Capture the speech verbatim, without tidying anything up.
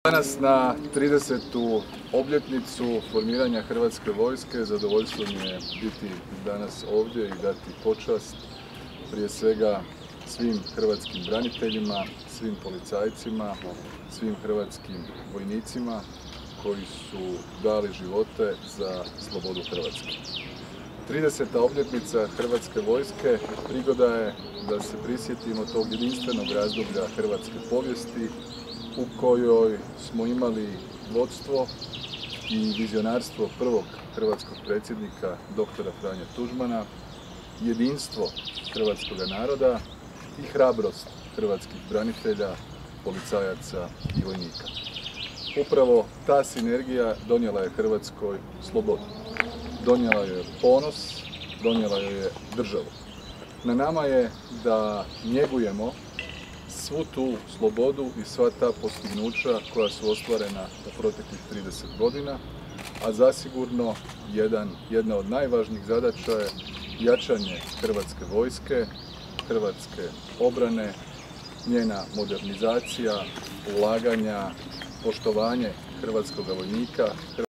Danas na tridesetu obljetnicu formiranja Hrvatske vojske zadovoljstvo mi je biti danas ovdje i dati počast prije svega svim hrvatskim braniteljima, svim policajcima, svim hrvatskim vojnicima koji su dali živote za slobodu Hrvatske. trideseta obljetnica Hrvatske vojske prigoda je da se prisjetimo tog jedinstvenog razdoblja hrvatske povijesti u kojoj smo imali vodstvo i vizionarstvo prvog hrvatskog predsjednika doktora Franje Tuđmana, jedinstvo hrvatskoga naroda i hrabrost hrvatskih branitelja, policajaca i vojnika. Upravo ta sinergija donijela je Hrvatskoj slobodu, donijela je ponos, donijela je državu. Na nama je da njegujemo svu tu slobodu i sva ta postignuća koja su ostvarena u proteklih trideset godina, a zasigurno jedan, jedna od najvažnijih zadaća je jačanje Hrvatske vojske, Hrvatske obrane, njena modernizacija, ulaganja, poštovanje hrvatskoga vojnika,